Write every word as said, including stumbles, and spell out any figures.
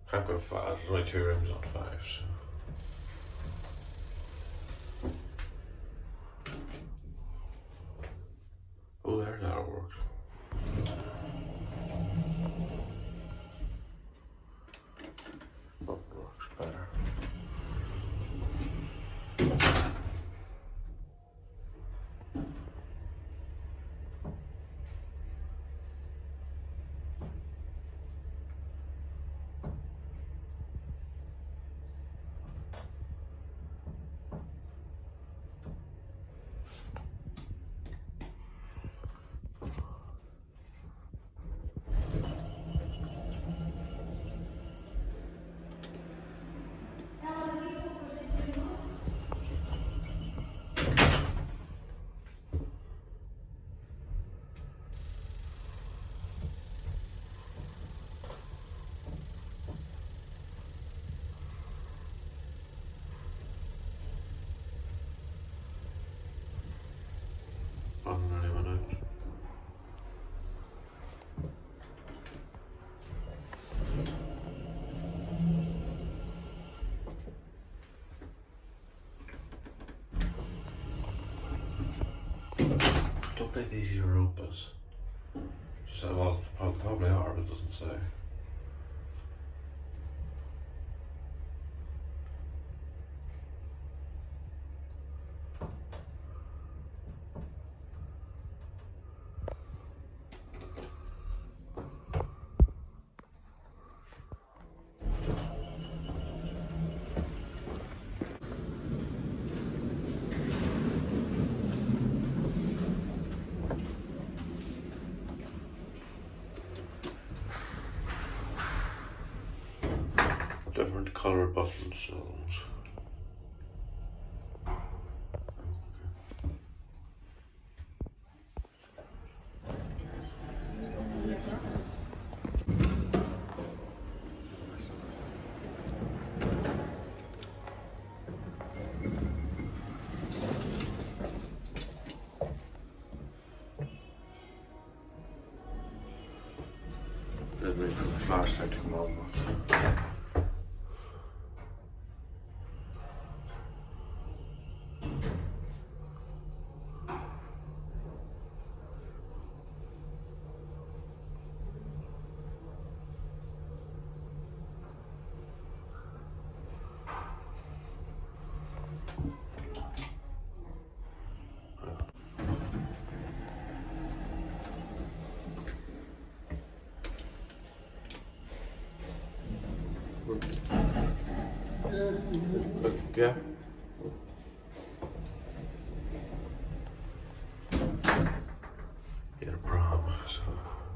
Can't go to five, there's only two rooms on five, so. Oh, there that works. That works better. Don't think these Europas. So, well, probably are, but it doesn't say. Different colour button zones. Let's wait for the flashlight to come on. Yeah. He had a prom, so.